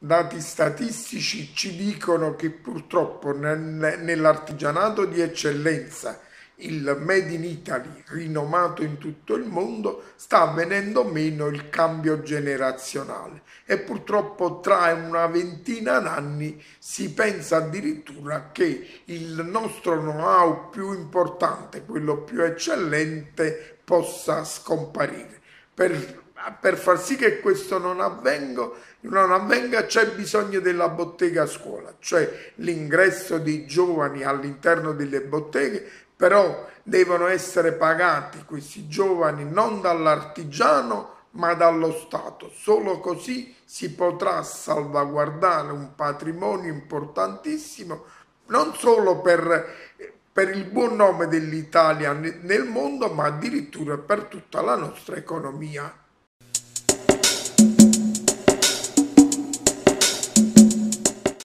dati statistici ci dicono che purtroppo nell'artigianato di eccellenza, il Made in Italy, rinomato in tutto il mondo, sta avvenendo meno il cambio generazionale e purtroppo tra una ventina d'anni si pensa addirittura che il nostro know-how più importante, quello più eccellente, possa scomparire. Per far sì che questo non avvenga c'è bisogno della bottega a scuola, cioè l'ingresso dei giovani all'interno delle botteghe, però devono essere pagati questi giovani non dall'artigiano ma dallo Stato. Solo così si potrà salvaguardare un patrimonio importantissimo, non solo per il buon nome dell'Italia nel mondo, ma addirittura per tutta la nostra economia.